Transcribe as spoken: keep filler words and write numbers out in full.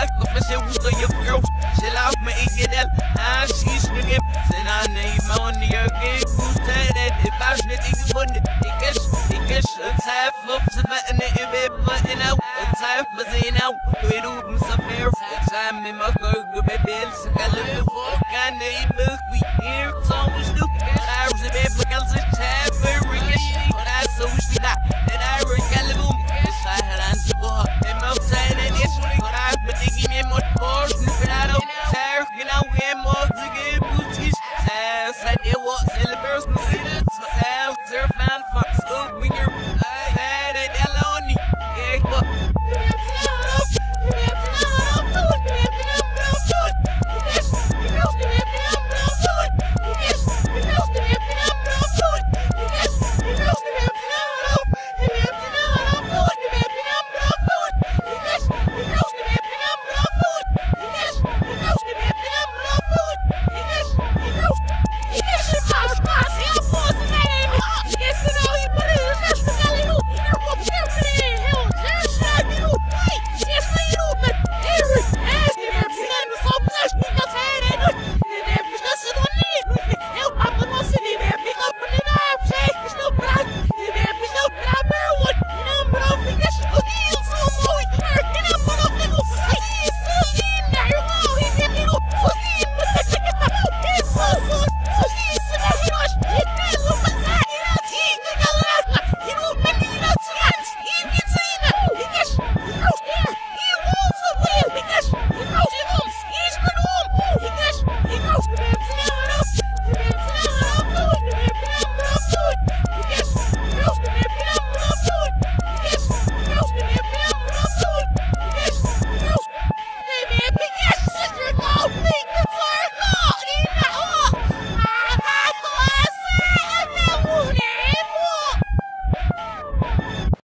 Selaak of een zeeuwige je vrouw. Selaak me ik je del. Ah, she's nigga. Sena nee, man, die ook ik moet het. Ik was net ik gevonden. Ik is, ik is een tijd op ze met een even wat in nou. Een tijd met een nou. Weet hoe me zo ver. Het zijn met mijn keuken bij beeld. Ze kan lukken voor kan niet meer.